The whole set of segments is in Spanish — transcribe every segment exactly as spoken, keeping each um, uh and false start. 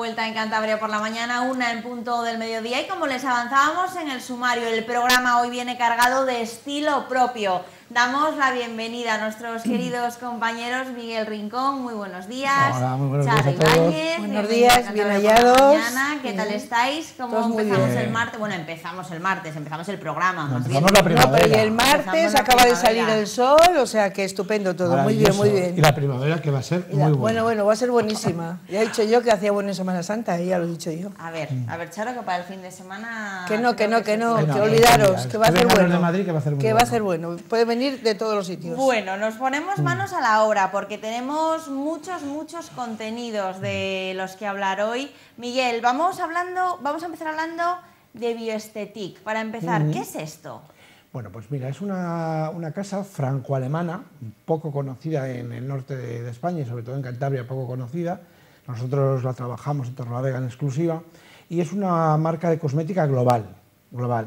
vuelta en Cantabria por la mañana, una en punto del mediodía, y como les avanzábamos en el sumario, el programa hoy viene cargado de estilo propio. Damos la bienvenida a nuestros queridos compañeros Miguel Rincón, muy buenos días. Hola, muy buenos Charo días a todos. Ibáñez, buenos días, bien hallados. ¿Qué tal estáis? ¿Cómo Todos muy empezamos bien. el martes? Bueno, empezamos el martes, empezamos el programa. No, Más empezamos bien. la primavera. No, pero y el martes Empezamos la acaba de primavera. salir el sol, o sea que estupendo todo, muy bien, muy Maravilloso. bien. Y la primavera que va a ser Y la- muy buena. bueno, bueno, va a ser buenísima. Ya he dicho yo que hacía buena Semana Santa, y ya lo he dicho yo. A ver, a ver, Charo, que para el fin de semana... Que no, que creo no, que se no, puede. Venga, que pues, olvidaros, venga, que va a que ser vengan los bueno. de Madrid, que va a ser muy Que va a bueno. ser bueno. Puede venir de todos los sitios. Bueno, nos ponemos manos a la obra porque tenemos muchos, muchos contenidos de los que hablar hoy. Miguel, vamos hablando, vamos a empezar hablando de Bioestetik. Para empezar, ¿qué es esto? Bueno, pues mira, es una, una casa franco-alemana, poco conocida en el norte de, de España y sobre todo en Cantabria, poco conocida. Nosotros la trabajamos en Torrelavega en exclusiva y es una marca de cosmética global. global.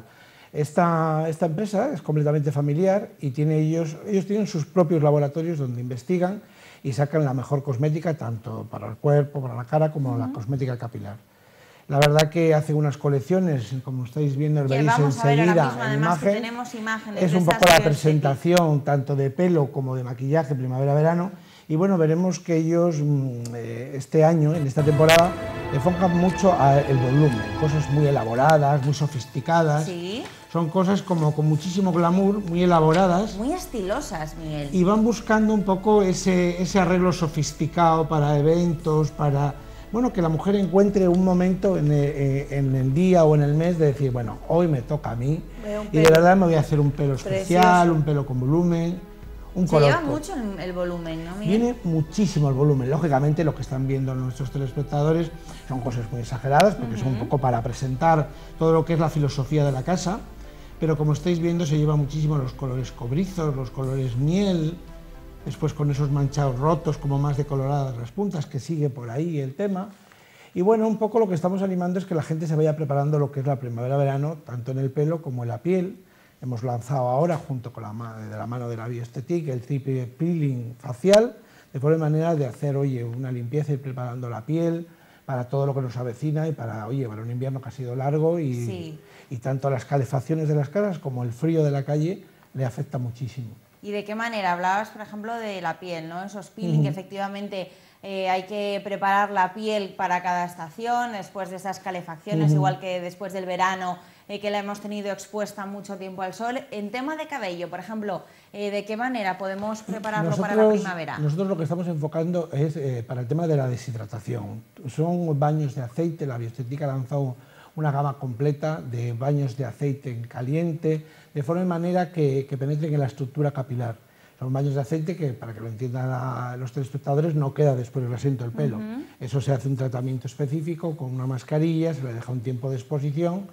Esta, esta empresa es completamente familiar y tiene ellos, ellos tienen sus propios laboratorios donde investigan y sacan la mejor cosmética tanto para el cuerpo, para la cara, como la cosmética capilar. La verdad que hace unas colecciones, como estáis viendo, Que veréis vamos a ver ahora enseguida mismo, en además, que imagen. tenemos imágenes Es de un esas poco la Bioestetik. presentación tanto de pelo como de maquillaje primavera-verano y bueno, veremos que ellos mm, eh, este año, en esta temporada, enfocan mucho al volumen, cosas muy elaboradas, muy sofisticadas. Sí, Son cosas como con muchísimo glamour, muy elaboradas muy estilosas, Miguel. y van buscando un poco ese, ese arreglo sofisticado para eventos, para bueno, que la mujer encuentre un momento en el, en el día o en el mes de decir, bueno, hoy me toca a mí Veo un y de pelo verdad me voy a hacer un pelo especial, precioso. un pelo con volumen, un Se color lleva top. mucho el, el volumen, ¿no, Miguel? Viene muchísimo el volumen, lógicamente lo que están viendo nuestros telespectadores son cosas muy exageradas porque son un poco para presentar todo lo que es la filosofía de la casa, pero como estáis viendo se lleva muchísimo los colores cobrizos, los colores miel, después con esos manchados rotos como más decoloradas las puntas, que sigue por ahí el tema. Y bueno, un poco lo que estamos animando es que la gente se vaya preparando lo que es la primavera-verano, tanto en el pelo como en la piel. Hemos lanzado ahora, junto con la, ma- de la mano de la Bioestetik, el triple peeling facial, de forma manera de hacer, oye, una limpieza y preparando la piel para todo lo que nos avecina y para, oye, para un invierno que ha sido largo y, Sí. y tanto las calefacciones de las casas como el frío de la calle le afecta muchísimo. ¿Y de qué manera? Hablabas, por ejemplo, de la piel, ¿no? Esos peeling, que efectivamente eh, hay que preparar la piel para cada estación, después de esas calefacciones, igual que después del verano, eh, que la hemos tenido expuesta mucho tiempo al sol. En tema de cabello, por ejemplo, eh, ¿de qué manera podemos prepararlo para la primavera? Nosotros lo que estamos enfocando es eh, para el tema de la deshidratación. Son baños de aceite, la Bioestetik ha lanzado una gama completa de baños de aceite en caliente, de forma y manera que, que penetren en la estructura capilar. Son baños de aceite que, para que lo entiendan a los telespectadores, no queda después el asiento del pelo. Eso se hace un tratamiento específico con una mascarilla, se le deja un tiempo de exposición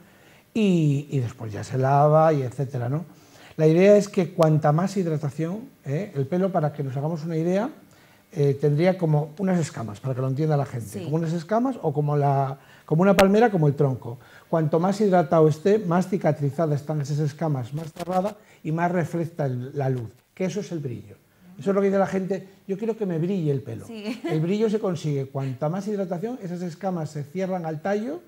y, y después ya se lava y etcétera, ¿no? La idea es que cuanta más hidratación, ¿eh? el pelo, para que nos hagamos una idea, eh, tendría como unas escamas, para que lo entienda la gente, Sí. como unas escamas o como, la, como una palmera, como el tronco. Cuanto más hidratado esté, más cicatrizadas están esas escamas, más cerrada y más refleja el- la luz, que eso es el brillo. Eso es lo que dice la gente, yo quiero que me brille el pelo. Sí. El brillo se consigue, cuanta más hidratación, esas escamas se cierran al tallo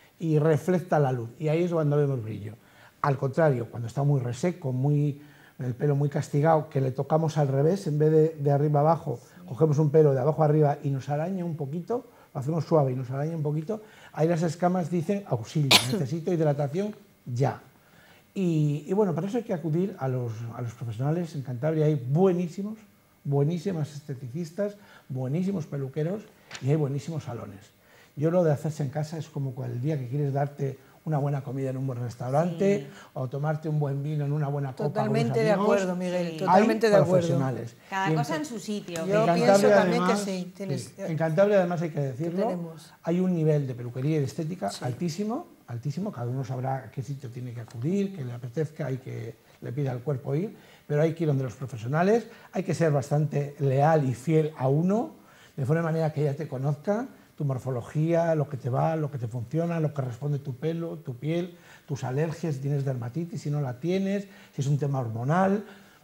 y refleja la luz, y ahí es cuando vemos brillo. Al contrario, cuando está muy reseco, muy, el pelo muy castigado, que le tocamos al revés, en vez de, de arriba abajo, cogemos un pelo de abajo arriba y nos araña un poquito, lo hacemos suave y nos araña un poquito, ahí las escamas dicen auxilio, necesito hidratación ya. Y, y bueno, para eso hay que acudir a los, a los profesionales. En Cantabria hay buenísimos, buenísimas esteticistas, buenísimos peluqueros y hay buenísimos salones. Yo lo de hacerse en casa es como el día que quieres darte una buena comida en un buen restaurante, Sí. o tomarte un buen vino en una buena copa. Totalmente con de los amigos. acuerdo, Miguel, Sí. totalmente Hay de acuerdo. profesionales. Cada Y en cosa Ca- en su sitio. Yo en pienso Cantabria, también que además, sí, tienes- sí. En Cantabria, además, hay que decirlo, tenemos. hay un nivel de peluquería y de estética altísimo, altísimo. Cada uno sabrá a qué sitio tiene que acudir, que le apetezca y que le pida al cuerpo ir, pero hay que ir donde los profesionales, hay que ser bastante leal y fiel a uno, de forma manera que ella te conozca, tu morfología, lo que te va, lo que te funciona, lo que responde tu pelo, tu piel, tus alergias, si tienes dermatitis, si no la tienes, si es un tema hormonal.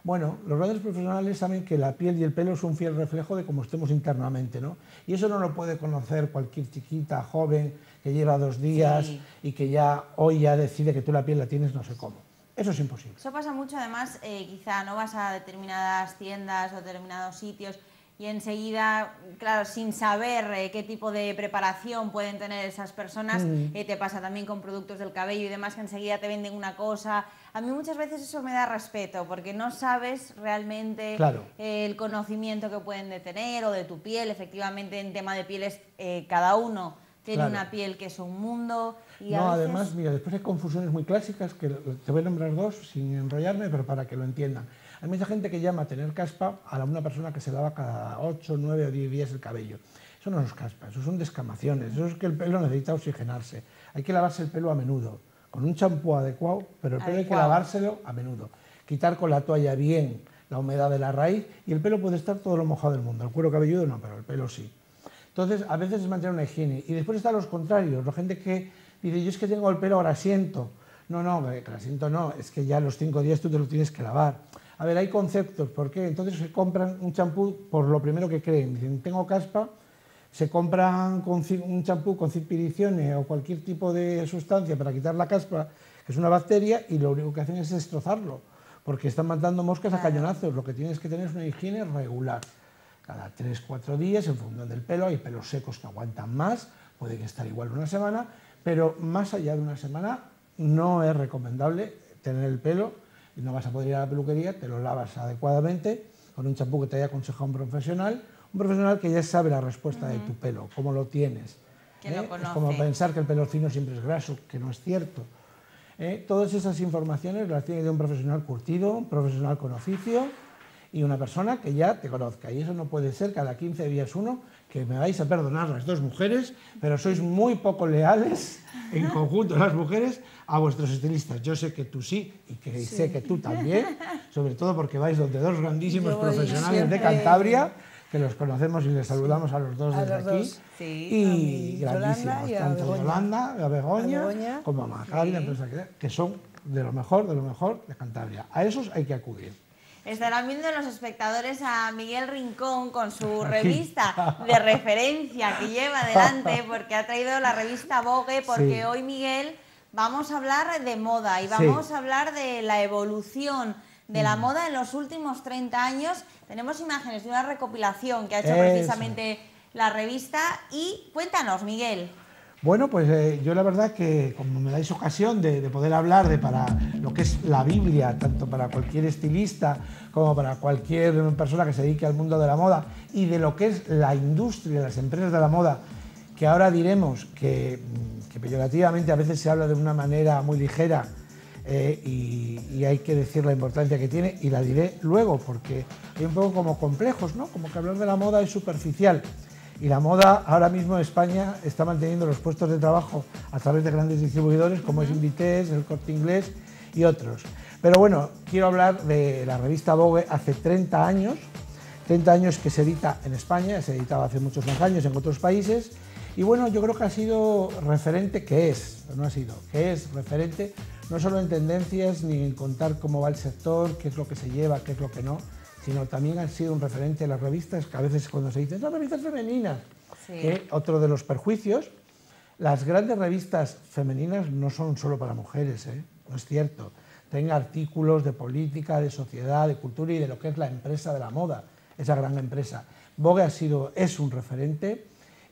Bueno, los grandes profesionales saben que la piel y el pelo es un fiel reflejo de cómo estemos internamente, ¿no? Y eso no lo puede conocer cualquier chiquita, joven, que lleva dos días Sí. y que ya hoy ya decide que tú la piel la tienes no sé cómo. Eso es imposible. Eso pasa mucho, además, eh, quizá no vas a determinadas tiendas o determinados sitios y enseguida, claro, sin saber eh, qué tipo de preparación pueden tener esas personas, Mm. eh, te pasa también con productos del cabello y demás, que enseguida te venden una cosa. A mí muchas veces eso me da respeto, porque no sabes realmente Claro. eh, el conocimiento que pueden de tener o de tu piel. Efectivamente, en tema de pieles, eh, cada uno tiene Claro. una piel que es un mundo. Y No, a veces... además, mira, después hay confusiones muy clásicas, que te voy a nombrar dos sin enrollarme, pero para que lo entiendan. Hay mucha gente que llama a tener caspa a una persona que se lava cada ocho, nueve o diez días el cabello. Eso no es caspa, eso son descamaciones, eso es que el pelo necesita oxigenarse. Hay que lavarse el pelo a menudo, con un champú adecuado, pero el pelo hay que Adecuado. lavárselo a menudo. Quitar con la toalla bien la humedad de la raíz y el pelo puede estar todo lo mojado del mundo. El cuero cabelludo no, pero el pelo sí. Entonces, a veces es mantener una higiene. Y después están los contrarios, la gente que dice, yo es que tengo el pelo grasiento. No, no, grasiento no, es que ya los cinco días tú te lo tienes que lavar. A ver, hay conceptos, ¿por qué? Entonces se compran un champú por lo primero que creen. Dicen, tengo caspa, se compran con un champú con cipiridione o cualquier tipo de sustancia para quitar la caspa, que es una bacteria, y lo único que hacen es destrozarlo, porque están matando moscas a cañonazos. Lo que tienes que tener es una higiene regular. Cada tres, cuatro días, en función del pelo, hay pelos secos que aguantan más, puede que estar igual una semana, pero más allá de una semana no es recomendable tener el pelo, y no vas a poder ir a la peluquería, te lo lavas adecuadamente con un champú que te haya aconsejado un profesional, un profesional que ya sabe la respuesta uh-huh. de tu pelo, cómo lo tienes. Que ¿eh? lo conoce. Es como pensar que el pelo fino siempre es graso, que no es cierto. ¿eh? Todas esas informaciones las tiene de un profesional curtido, un profesional con oficio y una persona que ya te conozca. Y eso no puede ser cada quince días uno, que me vais a perdonar las dos mujeres, pero sois muy poco leales en conjunto las mujeres a vuestros estilistas. Yo sé que tú sí y que sí. sé que tú también, sobre todo porque vais donde dos grandísimos profesionales siempre... de Cantabria, que los conocemos y les saludamos a los dos a desde los aquí. Dos. Sí. Y grandísimos, y a tanto a Yolanda, a Begoña, a Begoña como a Macari, sí. la empresa que, que son de lo mejor, de lo mejor de Cantabria. A esos hay que acudir. Estarán viendo los espectadores a Miguel Rincón con su revista de referencia que lleva adelante, porque ha traído la revista Vogue, porque sí. hoy, Miguel, vamos a hablar de moda y vamos sí. a hablar de la evolución de la mm. moda en los últimos treinta años. Tenemos imágenes de una recopilación que ha hecho Eso. precisamente la revista. Y cuéntanos, Miguel. Bueno, pues eh, yo la verdad que como me dais ocasión de, de poder hablar de para lo que es la Biblia, tanto para cualquier estilista como para cualquier persona que se dedique al mundo de la moda, y de lo que es la industria, las empresas de la moda, que ahora diremos que, que peyorativamente a veces se habla de una manera muy ligera eh, y, y hay que decir la importancia que tiene, y la diré luego, porque hay un poco como complejos, ¿no? Como que hablar de la moda es superficial. Y la moda ahora mismo en España está manteniendo los puestos de trabajo a través de grandes distribuidores como es Inditex, El Corte Inglés y otros. Pero bueno, quiero hablar de la revista Vogue hace treinta años, treinta años que se edita en España, se editaba hace muchos más años en otros países, y bueno, yo creo que ha sido referente, que es, no ha sido, que es referente, no solo en tendencias ni en contar cómo va el sector, qué es lo que se lleva, qué es lo que no, sino también han sido un referente en las revistas, que a veces cuando se dicen, son revistas femeninas, sí. que otro de los perjuicios, las grandes revistas femeninas no son solo para mujeres, ¿eh? No es cierto. Tienen artículos de política, de sociedad, de cultura y de lo que es la empresa de la moda, esa gran empresa. Vogue ha sido, es un referente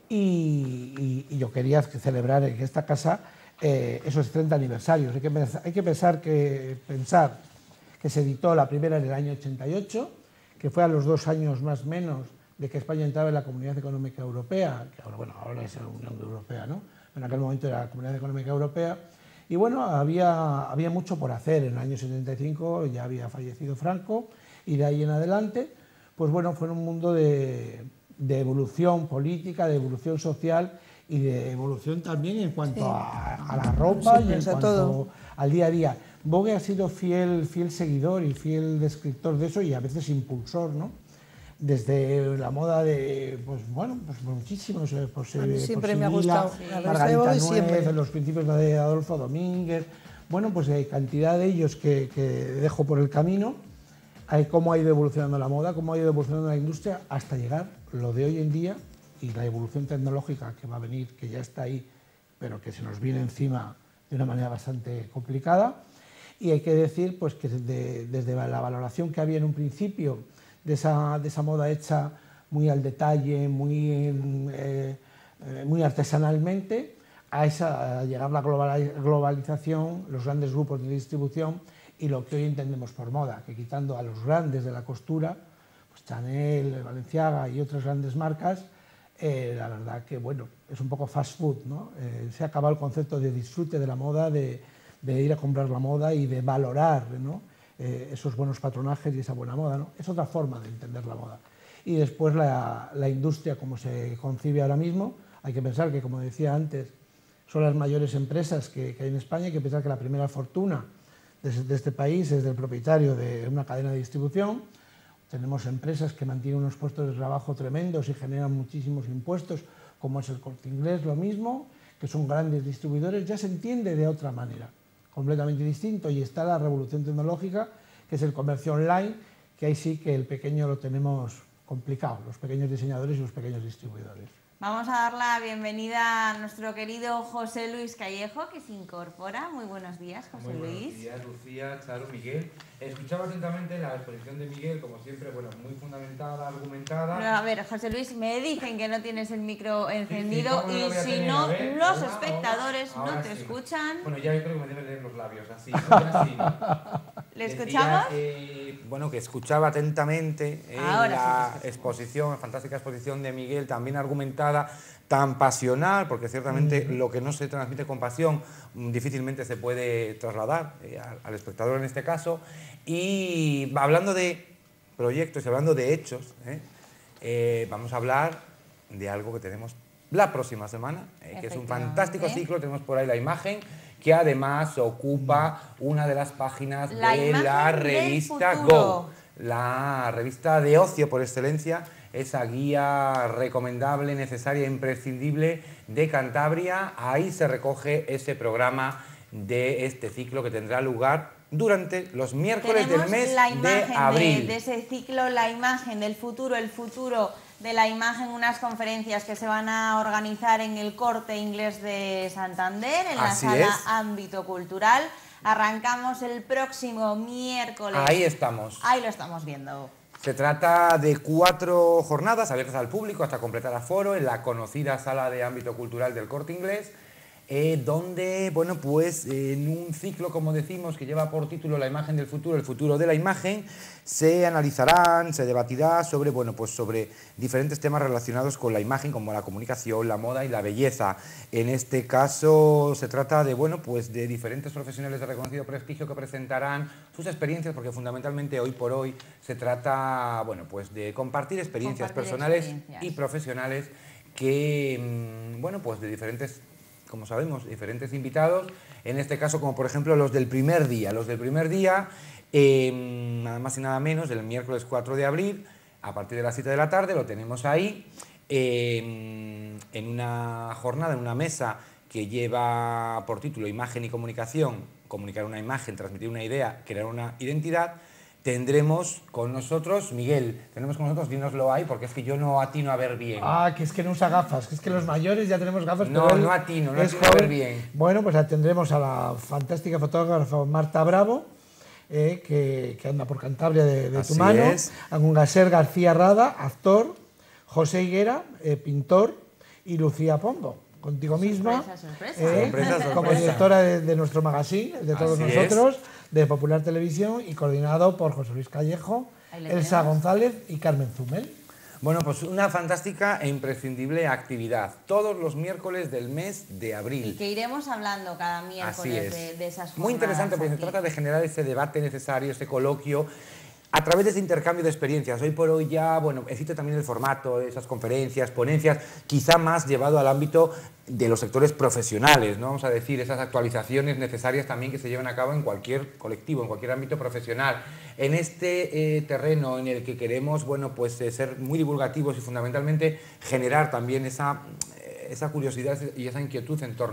y, y, y yo quería celebrar en esta casa eh, esos treinta aniversarios. Hay que, pensar, hay que pensar, que, pensar que se editó la primera en el año ochenta y ocho, que fue a los dos años más o menos de que España entraba en la Comunidad Económica Europea, que ahora, bueno, ahora es la Unión Europea, ¿no? En aquel momento era la Comunidad Económica Europea, y bueno, había, había mucho por hacer. En el año setenta y cinco ya había fallecido Franco, y de ahí en adelante, pues bueno, fue un mundo de, de evolución política, de evolución social, y de evolución también en cuanto sí. a, a la ropa sí, y en cuanto todo. al día a día. Vogue ha sido fiel, fiel seguidor y fiel descriptor de eso, y a veces impulsor, ¿no? Desde la moda de, pues bueno, pues muchísimos, pues, siempre por me ha gustado, sí. Margarita Nuez, en los principios de Adolfo Domínguez, bueno, pues hay cantidad de ellos que, que dejo por el camino, hay cómo ha ido evolucionando la moda, cómo ha ido evolucionando la industria hasta llegar lo de hoy en día y la evolución tecnológica que va a venir, que ya está ahí, pero que se nos viene encima de una manera bastante complicada. Y hay que decir pues, que desde, desde la valoración que había en un principio de esa, de esa moda hecha muy al detalle, muy, eh, muy artesanalmente, a, esa, a llegar la globalización, los grandes grupos de distribución y lo que hoy entendemos por moda, que quitando a los grandes de la costura, pues Chanel, Balenciaga y otras grandes marcas, eh, la verdad que bueno, es un poco fast food, ¿no? Eh, se ha acabado el concepto de disfrute de la moda, de, de ir a comprar la moda y de valorar, ¿no? eh, esos buenos patronajes y esa buena moda, ¿no? Es otra forma de entender la moda. Y después la, la industria como se concibe ahora mismo, hay que pensar que, como decía antes, son las mayores empresas que, que hay en España, hay que pensar que la primera fortuna de, de este país es del propietario de una cadena de distribución. Tenemos empresas que mantienen unos puestos de trabajo tremendos y generan muchísimos impuestos, como es el Corte Inglés, lo mismo, que son grandes distribuidores, ya se entiende de otra manera, completamente distinto, y está la revolución tecnológica, que es el comercio online, que ahí sí que el pequeño lo tenemos complicado, los pequeños diseñadores y los pequeños distribuidores. Vamos a dar la bienvenida a nuestro querido José Luis Callejo, que se incorpora. Muy buenos días, José muy Luis. Buenos días, Lucía, Charo, Miguel. Escuchaba atentamente la exposición de Miguel, como siempre, bueno, muy fundamentada, argumentada. No, a ver, José Luis, me dicen que no tienes el micro encendido sí, sí, y no si tener, no, ver, los ahora, espectadores ahora, ahora no te sí. escuchan. Bueno, ya yo creo que me deben leer los labios, así, ¿no? Ya sí. ¿Le Decía escuchamos? Que, bueno, que escuchaba atentamente eh, Ahora la sí exposición, la fantástica exposición de Miguel, también argumentada, tan pasional, porque ciertamente mm. lo que no se transmite con pasión difícilmente se puede trasladar eh, al, al espectador en este caso. Y hablando de proyectos y hablando de hechos, eh, eh, vamos a hablar de algo que tenemos la próxima semana, eh, que es un fantástico ciclo. Tenemos por ahí la imagen, que además ocupa una de las páginas la de la revista Go, la revista de ocio por excelencia, esa guía recomendable, necesaria, imprescindible de Cantabria. Ahí se recoge ese programa de este ciclo que tendrá lugar durante los miércoles Tenemos del mes la imagen de abril. De, de ese ciclo, la imagen del futuro, el futuro de la imagen, unas conferencias que se van a organizar en el Corte Inglés de Santander, en Así la sala es. Ámbito Cultural. Arrancamos el próximo miércoles. Ahí estamos. Ahí lo estamos viendo. Se trata de cuatro jornadas abiertas al público hasta completar aforo en la conocida sala de Ámbito Cultural del Corte Inglés, eh, donde, bueno, pues en un ciclo, como decimos, que lleva por título La imagen del futuro, el futuro de la imagen, se analizarán, se debatirá sobre, bueno, pues sobre diferentes temas relacionados con la imagen, como la comunicación, la moda y la belleza. En este caso se trata de, bueno, pues de diferentes profesionales de reconocido prestigio que presentarán sus experiencias, porque fundamentalmente hoy por hoy se trata, bueno, pues de compartir experiencias compartir personales experiencias. y profesionales que, bueno, pues de diferentes, como sabemos, diferentes invitados, en este caso como por ejemplo los del primer día. Los del primer día, eh, nada más y nada menos, del miércoles cuatro de abril, a partir de las siete de la tarde, lo tenemos ahí, eh, en una jornada, en una mesa que lleva por título Imagen y Comunicación, comunicar una imagen, transmitir una idea, crear una identidad. Tendremos con nosotros, Miguel, tenemos con nosotros, dínoslo ahí, porque es que yo no atino a ver bien. Ah, que es que no usa gafas, que es que los mayores ya tenemos gafas. No, pero no atino, no es atino a ver bien. Bueno, pues tendremos a la fantástica fotógrafa Marta Bravo, eh, que, que anda por Cantabria de, de tu mano, es. a Gungaser García Rada, actor, José Higuera, eh, pintor, y Lucía Pombo, contigo misma, sorpresa, sorpresa. Eh, sorpresa, sorpresa. como directora de, de nuestro magazine, de todos Así nosotros, es. de Popular Televisión, y coordinado por José Luis Callejo, Elsa tenemos. González y Carmen Zumel. Bueno, pues una fantástica e imprescindible actividad, todos los miércoles del mes de abril. Y que iremos hablando cada miércoles de, de esas jornadas. Muy interesante, porque aquí. se trata de generar ese debate necesario, ese coloquio, a través de ese intercambio de experiencias. Hoy por hoy ya, bueno, existe también el formato de esas conferencias, ponencias, quizá más llevado al ámbito de los sectores profesionales, ¿no? Vamos a decir, esas actualizaciones necesarias también que se llevan a cabo en cualquier colectivo, en cualquier ámbito profesional. En este eh, terreno en el que queremos, bueno, pues eh, ser muy divulgativos y fundamentalmente generar también esa, eh, esa curiosidad y esa inquietud en torno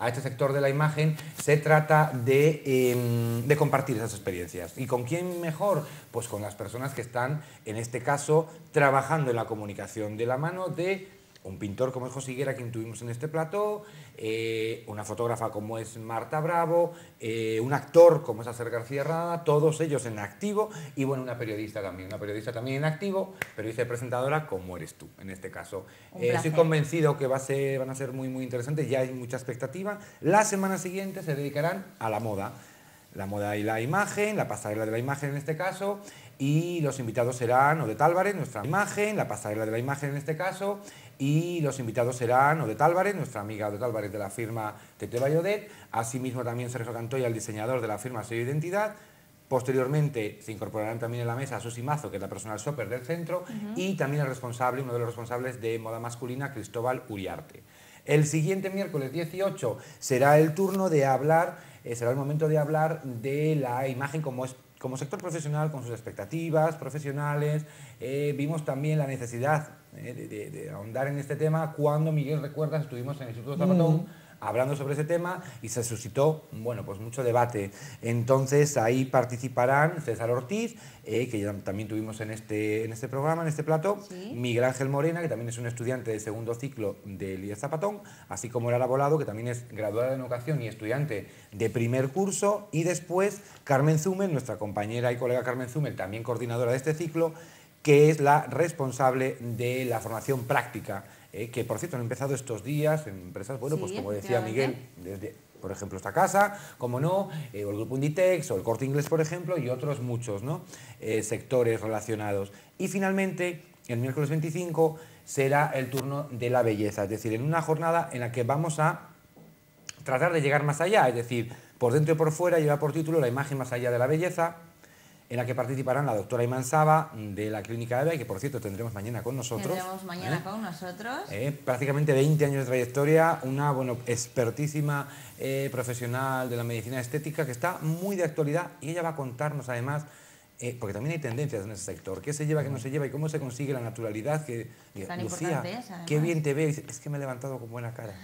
a este sector de la imagen, se trata de, eh, de compartir esas experiencias. ¿Y con quién mejor? Pues con las personas que están, en este caso, trabajando en la comunicación de la mano de un pintor como es José Higuera, quien tuvimos en este plató, eh, una fotógrafa como es Marta Bravo, eh, un actor como es Acer García Rada, todos ellos en activo, y bueno, una periodista también, una periodista también en activo, periodista y presentadora como eres tú, en este caso. Eh, estoy convencido que va a ser, van a ser muy, muy interesantes, ya hay mucha expectativa. La semana siguiente se dedicarán a la moda, la moda y la imagen, la pasarela de la imagen en este caso, y los invitados serán Odette Álvarez, nuestra imagen, la pasarela de la imagen en este caso, y los invitados serán Odette Álvarez, nuestra amiga Odette Álvarez de la firma Teteva y Odette, asimismo también Sergio Cantoya, el diseñador de la firma Sello Identidad. Posteriormente se incorporarán también en la mesa a Susi Mazo, que es la personal shopper del centro, uh-huh. y también el responsable, uno de los responsables de moda masculina, Cristóbal Uriarte. El siguiente miércoles dieciocho será el turno de hablar, eh, será el momento de hablar de la imagen como es como sector profesional, con sus expectativas profesionales. Eh, vimos también la necesidad eh, de, de, de ahondar en este tema cuando, Miguel, recuerdas, estuvimos en el Instituto Zapatón mm. hablando sobre ese tema y se suscitó, bueno, pues mucho debate. Entonces ahí participarán César Ortiz, eh, que ya también tuvimos en este, en este programa, en este plató, ¿sí? Miguel Ángel Morena, que también es un estudiante de segundo ciclo del I E S Zapatón, así como Lara Volado, que también es graduada en educación y estudiante de primer curso, y después Carmen Zumel, nuestra compañera y colega Carmen Zumel, también coordinadora de este ciclo, que es la responsable de la formación práctica, eh, que por cierto han empezado estos días en empresas, bueno, sí, pues como decía Miguel, desde, por ejemplo, esta casa, como no, eh, o el Grupo Inditex, o el Corte Inglés, por ejemplo, y otros muchos, ¿no? eh, sectores relacionados. Y finalmente, el miércoles veinticinco será el turno de la belleza, es decir, en una jornada en la que vamos a tratar de llegar más allá, es decir, por dentro y por fuera, lleva por título La imagen más allá de la belleza, en la que participarán la doctora Iman Saba de la Clínica Eva, y que por cierto tendremos mañana con nosotros. Tendremos mañana ¿eh? con nosotros. Eh, prácticamente veinte años de trayectoria, una bueno, expertísima eh, profesional de la medicina estética que está muy de actualidad, y ella va a contarnos además, eh, porque también hay tendencias en ese sector, qué se lleva, qué no se lleva y cómo se consigue la naturalidad. Que, Tan Lucía, es, qué bien te veo. Y dice, es que me he levantado con buena cara.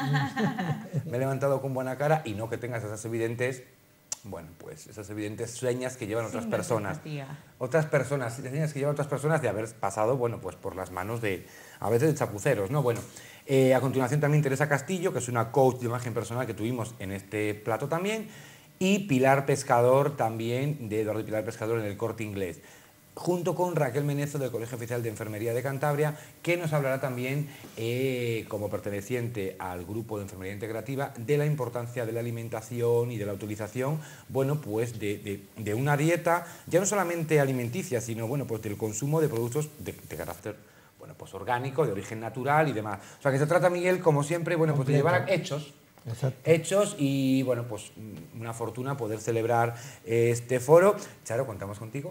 me he levantado con buena cara, y no que tengas esas evidentes... Bueno, pues esas evidentes señas que llevan otras sí, personas. Otras personas, señas que llevan otras personas de haber pasado, bueno, pues por las manos de, a veces, de chapuceros, ¿no? Bueno, eh, a continuación también Teresa Castillo, que es una coach de imagen personal que tuvimos en este plato también, y Pilar Pescador también, de Eduardo y Pilar Pescador en el Corte Inglés, junto con Raquel Menezo del Colegio Oficial de Enfermería de Cantabria, que nos hablará también, eh, como perteneciente al grupo de enfermería integrativa, de la importancia de la alimentación y de la utilización, bueno, pues de, de, de una dieta, ya no solamente alimenticia, sino, bueno, pues del consumo de productos de, de carácter, bueno, pues orgánico, de origen natural y demás. O sea, que se trata, Miguel, como siempre, bueno, pues de llevar a hechos, Exacto. hechos y, bueno, pues una fortuna poder celebrar este foro. Charo, contamos contigo.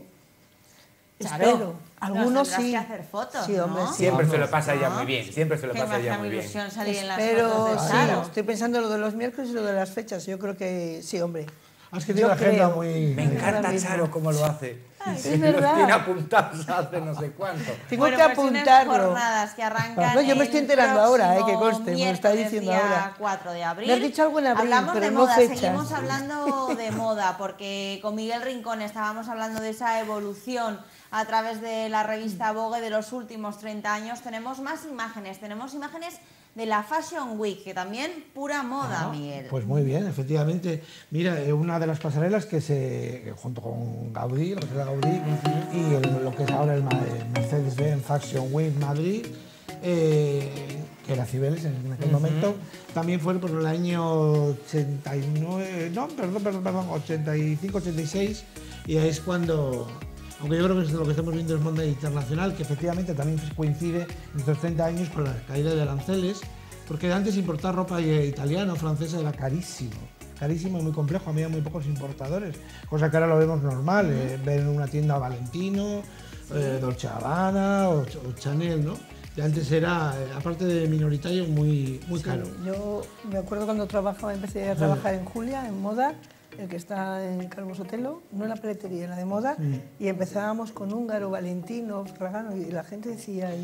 Claro, espero. Algunos sí. Que hacer fotos, sí, hombre, ¿no? sí, siempre vamos, se lo pasa ¿no? ella muy bien, siempre se lo que pasa ella muy bien. Ilusión salir en las Pero fotos de sí, Charo. estoy pensando lo de los miércoles y lo de las fechas. Yo creo que sí, hombre. Es que tiene la agenda creo. muy... Me encanta Charo cómo lo hace. Ay, sí, es los verdad. tiene apuntados hace no sé cuánto. Tengo bueno, que pues apuntarlo. unas jornadas que arrancan No, yo me estoy enterando ahora, eh, que conste, me lo está diciendo día ahora. cuatro de abril. Me has dicho algo en abril, Hablamos pero de no moda, fechas. seguimos hablando de moda, porque con Miguel Rincón estábamos hablando de esa evolución a través de la revista Vogue de los últimos treinta años. Tenemos más imágenes, tenemos imágenes de la Fashion Week, que también pura moda, ah, Miguel. Pues muy bien, efectivamente. Mira, una de las pasarelas que se, junto con Gaudí, lo que era Gaudí, uh-huh. y el, lo que es ahora el Mercedes-Benz Fashion Week Madrid, eh, que era Cibeles en aquel uh-huh. momento, también fue por el año ochenta y nueve, no, perdón, perdón, perdón, ochenta y cinco, ochenta y seis, y ahí es cuando... Aunque yo creo que lo que estamos viendo es moda internacional, que efectivamente también coincide en estos treinta años con la caída de aranceles, porque antes importar ropa italiana o francesa era carísimo, carísimo y muy complejo, había muy pocos importadores, cosa que ahora lo vemos normal, eh, ver en una tienda Valentino, eh, Dolce Gabbana o, o Chanel, ¿no? Y antes era, eh, aparte de minoritario, muy, muy sí, caro. Yo me acuerdo cuando trabajaba, empecé a trabajar en Julia, en moda, el que está en Calvo Sotelo, no en la peletería, en la de moda, mm. y empezábamos con Húngaro, Valentino, Fragano, y la gente decía, y,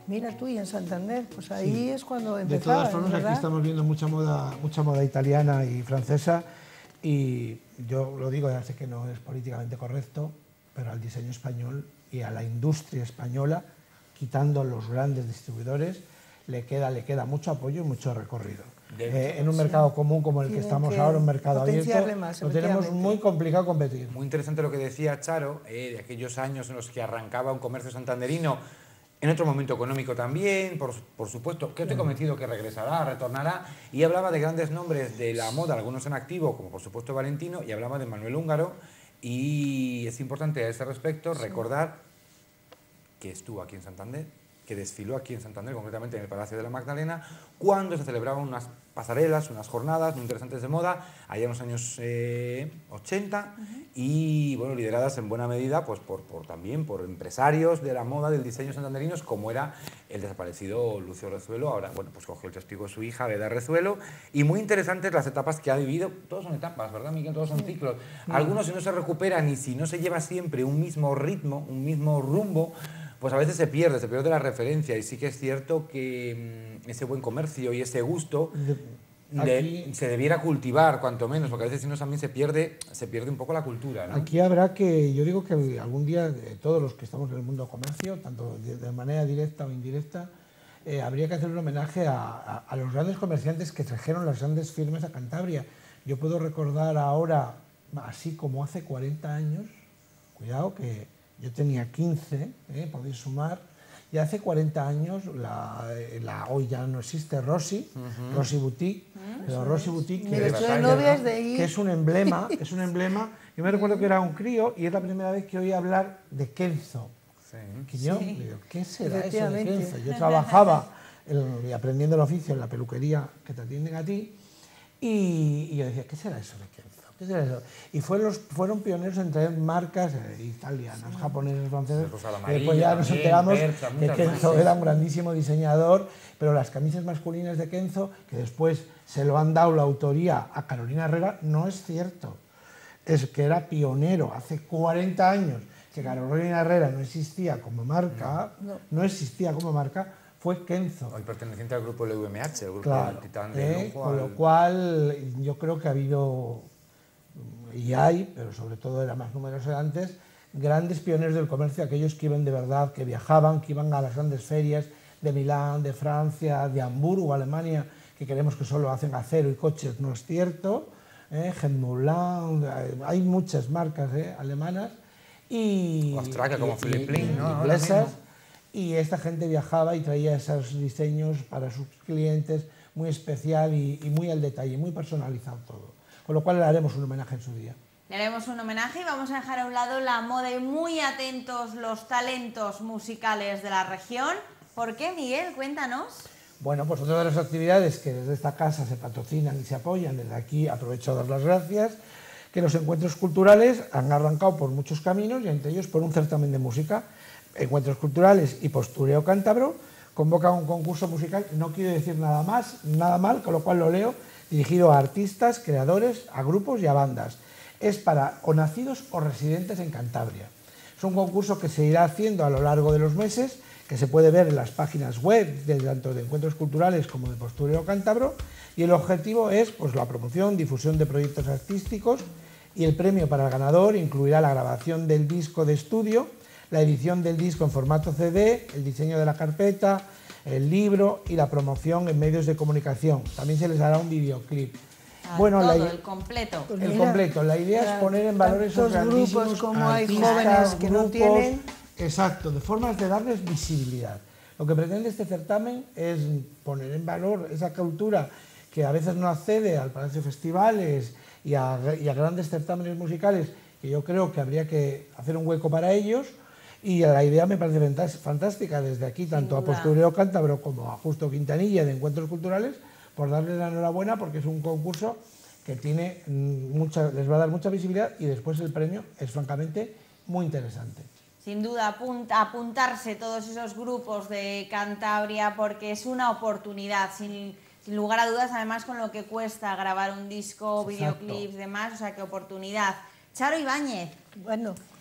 Mira tú, y en Santander, pues ahí sí. es cuando empezaba. De todas formas, aquí estamos viendo mucha moda, mucha moda italiana y francesa, y yo lo digo, ya sé que no es políticamente correcto, pero al diseño español y a la industria española, quitando los grandes distribuidores, le queda, le queda mucho apoyo y mucho recorrido. Eh, en un mercado sí. común como el que estamos que ahora, un mercado abierto, más, lo tenemos muy complicado competir. Muy interesante lo que decía Charo, eh, de aquellos años en los que arrancaba un comercio santanderino, en otro momento económico también, por, por supuesto, que estoy convencido que regresará, retornará, y hablaba de grandes nombres de la moda, algunos en activo, como por supuesto Valentino, y hablaba de Manuel Húngaro, y es importante a ese respecto sí. recordar que estuvo aquí en Santander, que desfiló aquí en Santander, concretamente en el Palacio de la Magdalena, cuando se celebraban unas pasarelas, unas jornadas muy interesantes de moda, allá en los años eh, ochenta, uh-huh. y bueno, lideradas en buena medida pues, por, por, también por empresarios de la moda, del diseño santanderinos, como era el desaparecido Lucio Rezuelo. Ahora, bueno, pues cogió el testigo de su hija, Beda Rezuelo, y muy interesantes las etapas que ha vivido. Todos son etapas, ¿verdad, Miguel? Todos son ciclos. Uh-huh. Algunos, si no se recuperan y si no se lleva siempre un mismo ritmo, un mismo rumbo, pues a veces se pierde, se pierde la referencia, y sí que es cierto que mmm, ese buen comercio y ese gusto de, se debiera cultivar, cuanto menos, porque a veces si no también se pierde, se pierde un poco la cultura, ¿no? Aquí habrá que, yo digo que algún día eh, todos los que estamos en el mundo del comercio, tanto de, de manera directa o indirecta, eh, habría que hacer un homenaje a, a, a los grandes comerciantes que trajeron las grandes firmas a Cantabria. Yo puedo recordar ahora, así como hace cuarenta años, cuidado que yo tenía quince, eh, podéis sumar, y hace cuarenta años, la, la, hoy ya no existe, Rossi, uh-huh. Rossi Boutique, uh-huh. pero Rossi Boutique, que, es, novias de que es un emblema, es un emblema. Yo me recuerdo que era un crío y es la primera vez que oí hablar de Kenzo. Sí. Que yo, sí. digo, ¿qué será eso de Kenzo? Yo trabajaba el, aprendiendo el oficio en la peluquería que te atienden a ti, y, y yo decía, ¿qué será eso de Kenzo? ¿Qué será eso? Y fueron, los, fueron pioneros en traer marcas eh, italianas, sí. japonesas, francesas. Y después ya nos enteramos Percha, que Kenzo más, era un grandísimo diseñador, pero las camisas masculinas de Kenzo, que después se lo han dado la autoría a Carolina Herrera, no es cierto. Es que era pionero hace cuarenta años, que Carolina Herrera no existía como marca, no, no. no existía como marca, fue Kenzo. Hoy perteneciente al grupo L V M H, el grupo claro, del Titán de eh, Con lo cual, yo creo que ha habido, y hay, pero sobre todo era más numeroso antes, grandes pioneros del comercio, aquellos que iban de verdad, que viajaban, que iban a las grandes ferias de Milán, de Francia, de Hamburgo, Alemania, que creemos que solo hacen acero y coches, no es cierto, eh, Moulin, hay muchas marcas eh, alemanas, y, o austriaca, como Philipp Plein, ¿no? inglesas, y esta gente viajaba y traía esos diseños para sus clientes, muy especial y, y muy al detalle, muy personalizado todo. Con lo cual le haremos un homenaje en su día. Le haremos un homenaje y vamos a dejar a un lado la moda y muy atentos los talentos musicales de la región. ¿Por qué, Miguel? Cuéntanos. Bueno, pues otra de las actividades que desde esta casa se patrocinan y se apoyan, desde aquí aprovecho a dar las gracias, que los encuentros culturales han arrancado por muchos caminos y entre ellos por un certamen de música. Encuentros Culturales y Postureo Cántabro convocan un concurso musical, no quiero decir nada más, nada mal, con lo cual lo leo, dirigido a artistas, creadores, a grupos y a bandas. Es para o nacidos o residentes en Cantabria. Es un concurso que se irá haciendo a lo largo de los meses, que se puede ver en las páginas web de tanto de Encuentros Culturales como de Postureo Cántabro, y el objetivo es pues, la promoción, difusión de proyectos artísticos, y el premio para el ganador incluirá la grabación del disco de estudio, la edición del disco en formato C D, el diseño de la carpeta, el libro y la promoción en medios de comunicación. También se les hará un videoclip. Ah, bueno, todo, la, el completo. Pues el mira, completo. La idea es poner en valor esos grandísimos grupos como artistas, hay jóvenes que grupos, no tienen. Exacto, de formas de darles visibilidad. Lo que pretende este certamen es poner en valor esa cultura que a veces no accede al Palacio de Festivales y a, y a grandes certámenes musicales, que yo creo que habría que hacer un hueco para ellos. Y la idea me parece fantástica desde aquí, tanto a Postureo Cántabro como a Justo Quintanilla de Encuentros Culturales, por darle la enhorabuena porque es un concurso que tiene mucha, les va a dar mucha visibilidad y después el premio es francamente muy interesante. Sin duda, apunta, apuntarse todos esos grupos de Cantabria porque es una oportunidad, sin, sin lugar a dudas, además con lo que cuesta grabar un disco, videoclips, demás, o sea, qué oportunidad. Charo Ibáñez. Bueno.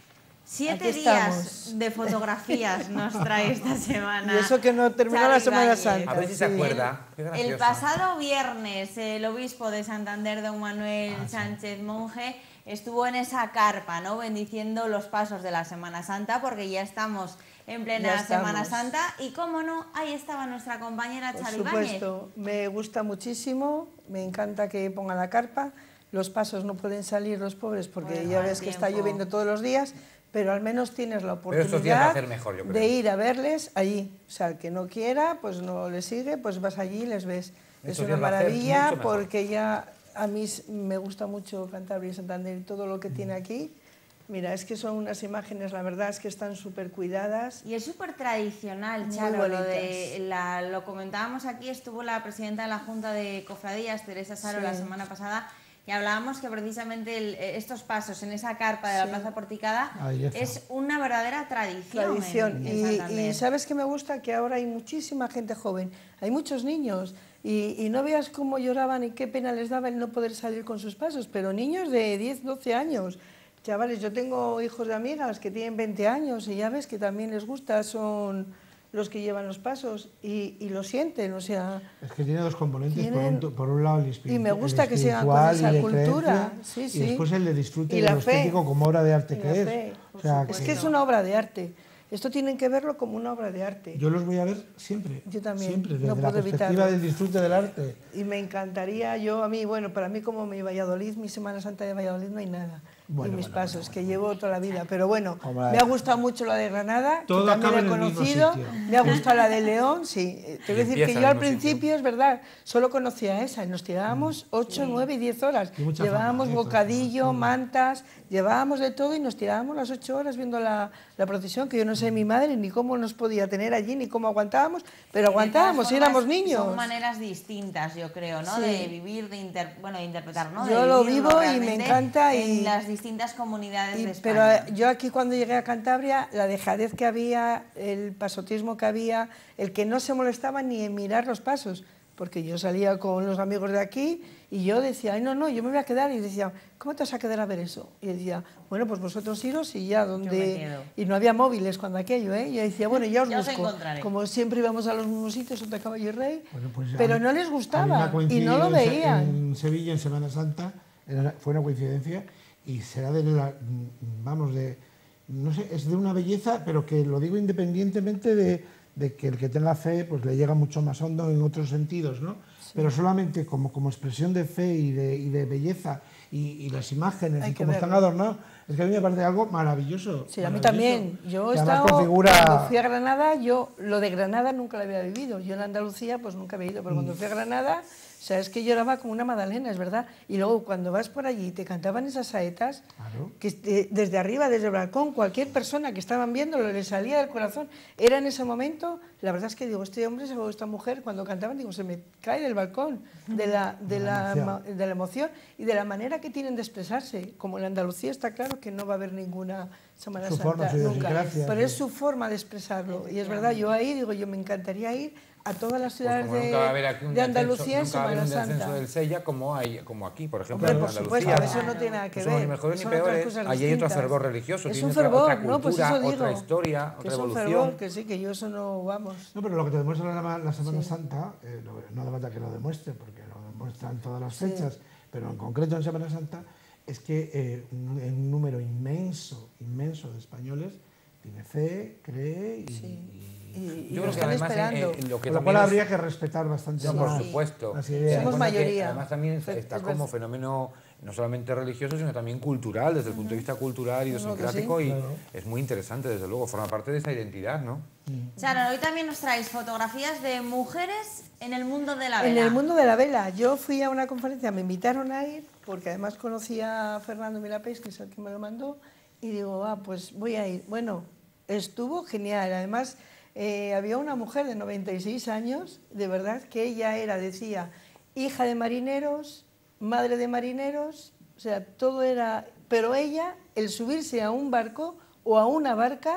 Siete Aquí días estamos. de fotografías nos trae esta semana. Y eso que no terminó Xavi la Semana Ibáñez. Santa. A ver si se Sí. acuerda. Qué El graciosa. pasado viernes, el obispo de Santander, don Manuel Ah, sí. Sánchez Monje, estuvo en esa carpa, ¿no?, bendiciendo los pasos de la Semana Santa, porque ya estamos en plena Ya estamos. Semana Santa. Y cómo no, ahí estaba nuestra compañera Por Xavi Ibáñez. supuesto, me gusta muchísimo, me encanta que pongan la carpa. Los pasos no pueden salir los pobres porque Por ya mal ves que está tiempo. lloviendo todos los días, pero al menos tienes la Pero estos días va a oportunidad hacer mejor, yo creo. de ir a verles allí. O sea, el que no quiera, pues no le sigue, pues vas allí y les ves. Es Estos una días va a hacer maravilla mucho mejor. porque ya a mí me gusta mucho Cantabria y Santander y todo lo que tiene aquí. Mira, es que son unas imágenes, la verdad es que están súper cuidadas. Y es súper tradicional, Muy Charo, lo, de bonitas. la, lo comentábamos aquí, estuvo la presidenta de la Junta de Cofradías, Teresa Saro, Sí. la semana pasada, y hablábamos que precisamente el- estos pasos en esa carpa de la Sí. Plaza Porticada Ahí está. es una verdadera tradición. en- Tradición. en Y, Santander. y ¿sabes qué me gusta? Que ahora hay muchísima gente joven, hay muchos niños, y, y no veas cómo lloraban y qué pena les daba el no poder salir con sus pasos, pero niños de diez, doce años. Chavales, yo tengo hijos de amigas que tienen veinte años y ya ves que también les gusta, son los que llevan los pasos y, y lo sienten, o sea... Es que tiene dos componentes, por, Tienen- un, por un lado el espíritu, y me gusta el que sigan con espiritual esa y de cultura, creencia, sí, y sí. después el de disfrute Y de la lo fe. estético como obra de arte Y que la es. fe, O sea, es que es una obra de arte. Esto tienen que verlo como una obra de arte. yo los voy a ver siempre. Yo también, Siempre, desde no la puedo perspectiva evitarlo. del disfrute del arte. Y me encantaría, yo a mí, bueno, para mí como mi Valladolid, mi Semana Santa de Valladolid no hay nada. Bueno, y mis bueno, pasos, bueno, que llevo toda la vida. Pero bueno, Hombre. me ha gustado mucho la de Granada, Todo que también acaba he en el mismo conocido. sitio. Me ha gustado la de León, sí. Eh, Te voy a decir empieza que en yo el al mismo principio, es verdad, solo conocía esa. Y nos tirábamos ocho, nueve y diez horas. Y mucha Llevábamos fama, ¿eh? bocadillo, Mm. mantas, llevábamos de todo y nos tirábamos las ocho horas viendo la, la procesión, que yo no sé mi madre ni cómo nos podía tener allí, ni cómo aguantábamos, pero De todas aguantábamos y éramos formas, niños. Son maneras distintas, yo creo, ¿no? Sí. De vivir, de inter- bueno, de interpretar, ¿no? Yo de lo vivirlo vivo y me realmente encanta y- en las distintas comunidades Y- de pero España. eh, yo aquí cuando llegué a Cantabria, la dejadez que había, el pasotismo que había, el que no se molestaba ni en mirar los pasos, porque yo salía con los amigos de aquí y yo decía, ay, no, no, yo me voy a quedar, y decía, ¿cómo te vas a quedar a ver eso? Y decía, bueno, pues vosotros iros y ya, me donde... quedo. Y no había móviles cuando aquello, ¿eh? Yo decía, bueno, ya os Ya os busco. encontraré. Como siempre íbamos a los mismos sitios, Santa Caballo y Rey, Bueno, pues a pero mí- no les a mí me ha gustaba y coincidido no lo en Se- veían. En Sevilla, en Semana Santa, era- fue una coincidencia y será de la, vamos, de, no sé, es de una belleza, pero que lo digo independientemente de, de que el que tenga fe, pues le llega mucho más hondo en otros sentidos, ¿no? Pero solamente como, como expresión de fe y de, y de belleza y, y las imágenes Hay y que cómo están verlo. adornados, es que a mí me parece algo maravilloso. Sí, a mí maravilloso. también. Yo he Que además estado, configura- cuando fui a Granada, yo lo de Granada nunca lo había vivido. Yo en Andalucía pues nunca había ido, pero cuando fui a Granada, o sea, es que lloraba como una magdalena, es verdad. Y luego cuando vas por allí y te cantaban esas saetas, Claro. que de- desde arriba, desde el balcón, cualquier persona que estaban viéndolo le salía del corazón. Era en ese momento, la verdad es que digo, este hombre o esta mujer, cuando cantaban, digo, se me cae del balcón de la, de, De la la, emoción. ma- de la emoción y de la manera que tienen de expresarse. Como en Andalucía está claro que no va a haber ninguna Semana Su Santa forma, su nunca, idiosincrasia, pero sí. es su forma de expresarlo. Y es verdad, yo ahí digo, yo me encantaría ir a todas las ciudades Pues como de, nunca va a haber aquí un de descenso, Andalucía en nunca va a haber Semana un descenso Santa. del Sella como, hay, como aquí, por ejemplo, Hombre, en por Andalucía. supuesto, eso no tiene nada que No son ver. ni mejores ni son otras peores. cosas Allí hay otro distintas. fervor religioso, Es tiene un otra- fervor, otra no, pues cultura, eso digo. otra historia, Que otra es un evolución. fervor, que sí, que yo eso no, vamos. No, pero lo que te demuestra la, la Semana Santa, eh, lo- no hace falta que lo demuestre, porque lo demuestran todas las Sí. fechas, pero en concreto en Semana Santa, es que eh, un, un número inmenso, inmenso de españoles tiene fe, cree y... Sí. y- Y, y Yo lo creo que están además eh, esperando. eh, lo que con lo también cual es- habría que respetar bastante No, más por supuesto. las Ten en ideas. Somos cuenta que mayoría. además también Es- está es como verdad. fenómeno no solamente religioso, sino también cultural, desde el punto de vista cultural, idiosincrático, sí. y Claro. es muy interesante, desde luego, forma parte de esa identidad, ¿no? Sharon, hoy también nos traéis fotografías de mujeres en el mundo de la En vela. el mundo de la vela, yo fui a una conferencia, me invitaron a ir, porque además conocí a Fernando Milapés, que es el que me lo mandó, y digo, ah, pues voy a ir. Bueno, estuvo genial, además eh, había una mujer de noventa y seis años, de verdad, que ella era, decía, hija de marineros, madre de marineros, o sea, todo era... Pero ella, el subirse a un barco o a una barca,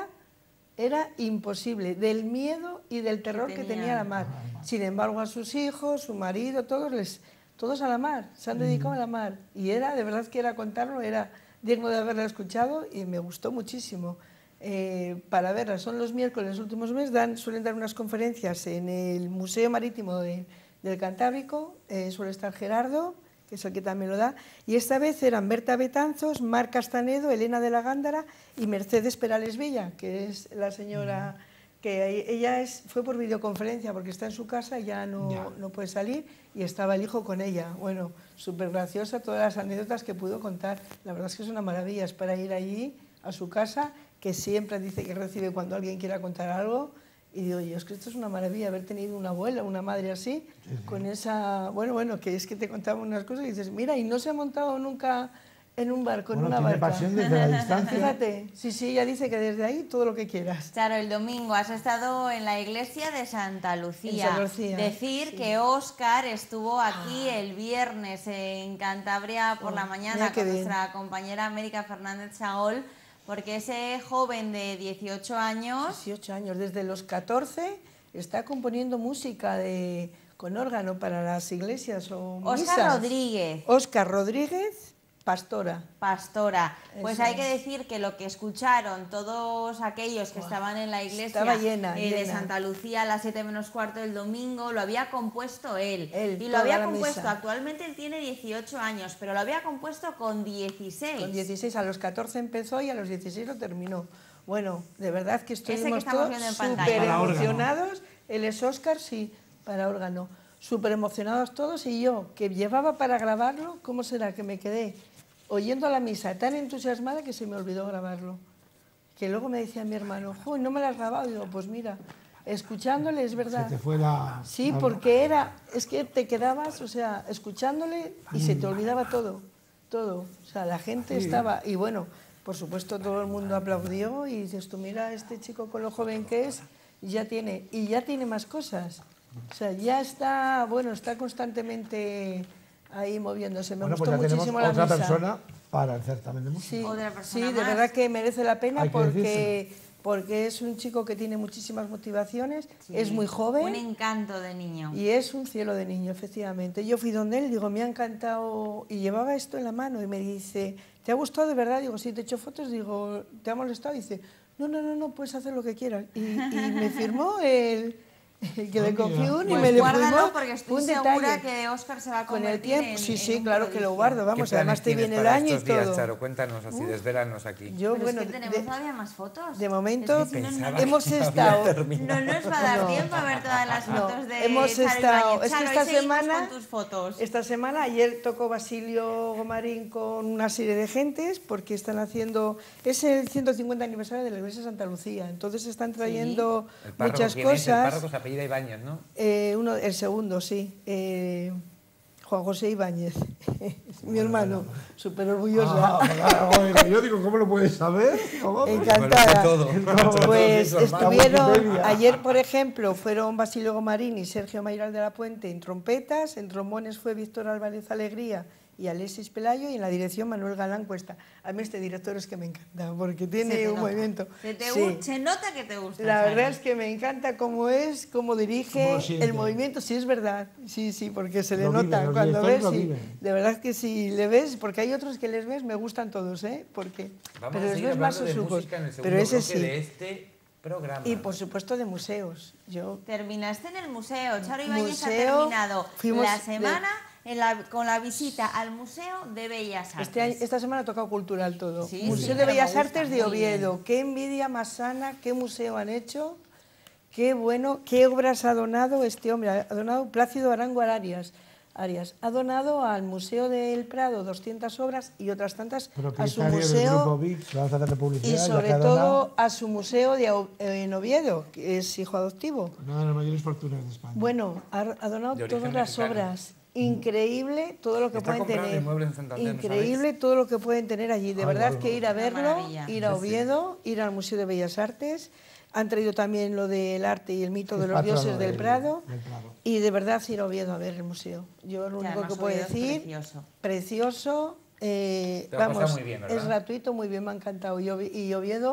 era imposible, del miedo y del terror que tenía. tenía la mar. Sin embargo, a sus hijos, su marido, todos les, todos a la mar, se han dedicado a la mar. Y era, de verdad que era contarlo, era digno de haberla escuchado y me gustó muchísimo. Eh, para verla, son los miércoles últimos meses, dan, suelen dar unas conferencias en el Museo Marítimo de, del Cantábrico, eh, suele estar Gerardo, que es el que también lo da, y esta vez eran Berta Betanzos, Mar Castanedo, Elena de la Gándara y Mercedes Perales Bella, que es la señora que ella es, fue por videoconferencia porque está en su casa y ya no, ya no puede salir, y estaba el hijo con ella. Bueno, súper graciosa todas las anécdotas que pudo contar. La verdad es que es una maravilla, es para ir allí a su casa, que siempre dice que recibe cuando alguien quiera contar algo. Y digo, yo, es que esto es una maravilla, haber tenido una abuela, una madre así, sí, sí. con esa... Bueno, bueno, que es que te contaba unas cosas y dices, mira, y no se ha montado nunca en un barco, bueno, en una tiene barca. pasión desde la distancia. Fíjate, sí, sí, ella dice que desde ahí todo lo que quieras. Claro, el domingo has estado en la iglesia de Santa Lucía. Santa Lucía Decir sí. que Óscar estuvo aquí ah. el viernes en Cantabria por oh, la mañana con nuestra compañera América Fernández Saol, porque ese joven de dieciocho años... dieciocho años, desde los catorce está componiendo música de, con órgano para las iglesias o misas. Óscar Rodríguez. Óscar Rodríguez, pastora. Pastora. Pues Eso hay que decir que lo que escucharon todos aquellos que wow. estaban en la iglesia llena, eh, llena. de Santa Lucía a las siete menos cuarto del domingo, lo había compuesto él. él y lo había compuesto, misa. Actualmente él tiene dieciocho años, pero lo había compuesto con dieciséis. Con dieciséis, a los catorce empezó y a los dieciséis lo terminó. Bueno, de verdad que estuvimos que todos súper emocionados. Él es Óscar, sí, para órgano. Súper emocionados todos, y yo, que llevaba para grabarlo, ¿cómo será que me quedé oyendo la misa tan entusiasmada que se me olvidó grabarlo? Que luego me decía mi hermano, ¡joder, no me la has grabado! Y digo, pues mira, escuchándole, es verdad. Se te fue la... Sí, porque era, es que te quedabas, o sea, escuchándole y se te olvidaba todo, todo. O sea, la gente sí. estaba, y bueno, por supuesto todo el mundo aplaudió y dices tú, mira, este chico con lo joven que es, ya tiene, y ya tiene más cosas. O sea, ya está, bueno, está constantemente ahí moviéndose. Me bueno, gustó pues ya muchísimo la otra misa. persona para el certamen de música. Sí, otra persona sí, de más. verdad que merece la pena Hay que porque, decirse. porque es un chico que tiene muchísimas motivaciones, sí. es muy joven. Un encanto de niño. Y es un cielo de niño, efectivamente. Yo fui donde él, digo, me ha encantado, y llevaba esto en la mano, y me dice, ¿te ha gustado de verdad? Digo, sí, te he hecho fotos, digo, ¿te ha molestado? Y dice, no, no, no, no, puedes hacer lo que quieras. Y, y me firmó el... El que le cogí uno y pues me le guárdalo porque estoy un segura detalle. que Óscar se va a con convertir el tiempo. en, Sí, en sí, un claro prodigio. que lo guardo. Vamos, además te viene el para año estos y todo. días, Charo, cuéntanos así, Uf. desvélanos aquí. Yo, Pero bueno, es que tenemos de, todavía más fotos. De momento, es que si no, no, hemos estado... No nos va a dar no. tiempo a ver todas las fotos no. de Hemos Charo estado, Ibáñez. es que Charo, esta semana, con tus fotos. esta semana, ayer tocó Basilio Gomarín con una serie de gentes porque están haciendo, es el ciento cincuenta aniversario de la iglesia de Santa Lucía, entonces están trayendo sí. el muchas ¿quién cosas. Es? El párroco se apellida Ibáñez, ¿no? Eh, uno, el segundo, sí. Eh, Juan José Ibáñez, mi hermano, súper orgullosa. Ah, bueno, yo digo, ¿cómo lo puedes saber? ¿Cómo? Encantada. Todo. Pues estuvieron, ayer por ejemplo, fueron Basilio Gomarín y Sergio Mayral de la Puente en trompetas, en trombones fue Víctor Álvarez Alegría y Alexis Pelayo, y en la dirección Manuel Galán Cuesta. A mí este director es que me encanta, porque tiene un nota. movimiento. Se, te sí. se nota que te gusta. La Charo. verdad es que me encanta cómo es, cómo dirige, el movimiento, sí es verdad, sí, sí, porque se le lo nota vive, cuando ves, sí, de verdad que si le ves, porque hay otros que les ves, me gustan todos, ¿eh? Porque, Vamos pero a les seguir ves más hablando de sucos, música en el segundo pero ese bloque sí. de este programa. Y por supuesto de museos. Yo Terminaste en el museo. Charo Ibáñez ha museo, terminado fuimos la semana de, en la, con la visita al Museo de Bellas Artes. Este año, esta semana ha tocado cultural todo. Sí, Museo sí, de Bellas me gusta, Artes de Oviedo. bien. Qué envidia más sana, qué museo han hecho, qué bueno, qué obras ha donado este hombre. Ha donado Plácido Arango Arias. Arias. Ha donado al Museo del Prado doscientas obras y otras tantas a su museo y sobre todo a su museo de, en Oviedo, que es hijo adoptivo. Una de las mayores fortunas de España. Bueno, ha, ha donado todas las mexicano. obras. Increíble todo lo que Está pueden tener. En Santander, Increíble ¿no todo lo que pueden tener allí. De Ay, verdad bueno, que ir a verlo, maravilla. ir a Oviedo, ir al Museo de Bellas Artes. Han traído también lo del arte y el mito de los dioses del Prado, del Prado. Y de verdad ir a Oviedo a ver el museo. Yo lo único que puedo decir, precioso. precioso eh, Te lo has vamos, pasado muy bien, ¿verdad? es gratuito, muy bien, me ha encantado. Y Oviedo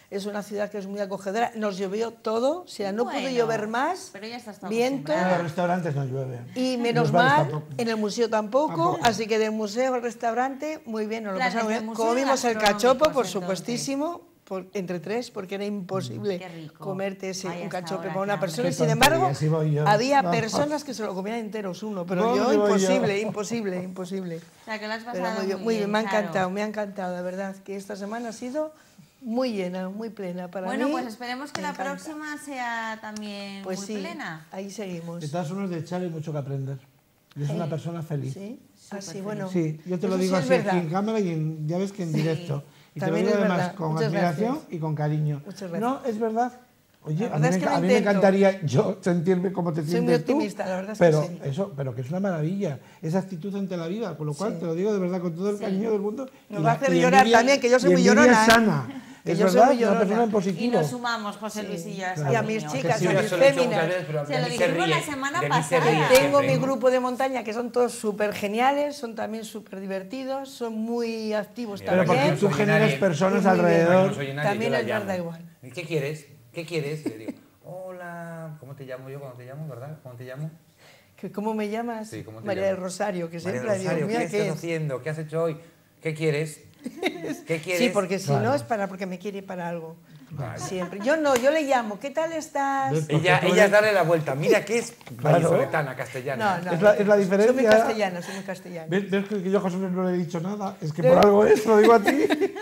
es una ciudad que es muy acogedora, nos llovió todo, o sea, no Bueno, pudo llover más, pero ya estás todo viento, En los acostumbrada. restaurantes no llueve. y En menos los bares mal, tampoco. en el museo tampoco, Tampoco. así que del museo al restaurante, muy bien, nos lo Planes pasamos de bien. museo y Comimos el cachopo, gastronómicos, por entonces. supuestísimo, por, entre tres, porque era imposible Qué rico. comerte ese, Ay, un hasta cachopo ahora, para una qué persona, y hambre. sin Qué embargo, tontería, si voy yo. había Vamos. personas que se lo comían enteros uno, pero Vamos, yo si voy yo. imposible, imposible, imposible. O sea, que lo has Pero pasado muy bien, muy bien, me ha Charo. encantado, me ha encantado, de verdad, que esta semana ha sido muy llena, muy plena para Bueno, mí. pues esperemos que me la encanta. próxima sea también Pues muy sí, plena. ahí seguimos. De todas formas, de Charo hay mucho que aprender. Y es una Eh, persona feliz. Sí, Súper así, feliz. bueno. Sí, yo te lo eso digo sí es así aquí verdad. en cámara y en- ya ves que en Sí. directo. Y También te lo es digo además verdad. con Muchas admiración gracias. y con cariño. Muchas No, gracias. es verdad. Oye, La a mí, verdad me, es que enca- lo a mí me intento. encantaría yo sentirme como te Soy sientes muy tú, optimista, la verdad es que pero sí. eso, pero que es una maravilla, esa actitud ante la vida, con lo cual Sí. te lo digo de verdad con todo el Sí. cariño del mundo. Nos y va a la- hacer y llorar envidia- también, que yo soy y muy envidia llorona, ¿eh? sana. Que Es yo soy verdad, muy una persona llorona. en Y positivo. nos sumamos, José Luis y yo, a ese Claro. Y a mis cariño. chicas, Que sí, a yo mis se lo he dicho féminas. muchas veces, pero Se de lo mí se dijimos la ríe, semana de mí se pasada. ríe Tengo siempre, mi ¿no? grupo de montaña, que son todos súper geniales, son también súper divertidos, son muy activos Mira, Pero también. porque no tú soy generas nadie. personas Y muy bien. alrededor. No soy nadie, También yo la es verdad llamo. igual. ¿Y ¿Qué quieres? ¿Qué quieres? Y le digo, hola, ¿cómo te llamo yo cuando te llamo, verdad? ¿Cómo te llamo? Que, ¿Cómo me llamas? Sí, ¿cómo te María llamas? del Rosario, que María siempre Rosario, digo, ¿qué mira estás qué es. haciendo? ¿Qué has hecho hoy? ¿Qué quieres? ¿Qué quieres? Sí, porque si Claro. no es para porque me quiere para algo. Vale. Siempre. Yo no, yo le llamo, ¿qué tal estás? ¿Ves? Ella, Porque tú ella es eres- darle la vuelta. Mira que es Claro. vallisoletana, castellana. No, no. Es la- es la Soy diferencia. muy castellana, soy muy castellana. ¿Ves, ves que yo a José Luis no le he dicho nada? Es que ¿Eh? por algo es, lo digo a ti.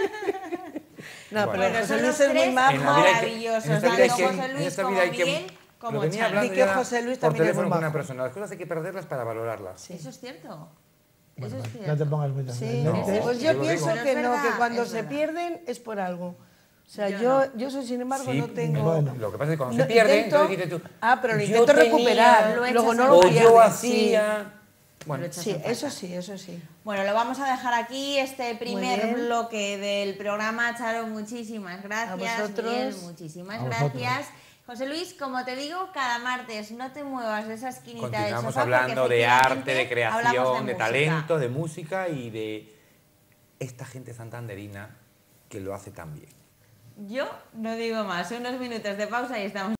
No, Bueno. pero Bueno, José son Luis los es muy tres majo. En la vida hay que- maravillosos, en esta vida hay tanto que- José en Luis esta como vida hay que- Miguel lo como venía Charo. hablando Y que ya José Luis por también es teléfono muy con una majo. persona. Las cosas hay que perderlas para valorarlas. Eso es cierto. Bueno, Eso es vale, cierto. no te pongas muy Sí, trascendente. No. pues yo yo lo pienso digo. Pero que es no, verdad, que cuando es se verdad. pierden es por algo. O sea, Yo yo, no. yo soy, sin embargo, Sí, no tengo... bueno. Lo que pasa es que cuando No, se pierde, intento- entonces dices tú. Ah, pero lo yo intento tenía, recuperar, lo echas luego no en lo O falta. pierdes. yo sí. hacía. Bueno, Lo echas Sí, en falta. eso sí, eso sí. Bueno, lo vamos a dejar aquí, este primer bien. bloque del programa. Charo, muchísimas gracias. A vosotros. Miguel, muchísimas A vosotros. gracias. José Luis, como te digo, cada martes no te muevas de esa esquinita del continuamos sofá, porque hablando de arte, de efectivamente hablamos creación, de, música. talento, de música y de esta gente santanderina que lo hace tan bien. Yo no digo más, unos minutos de pausa y estamos.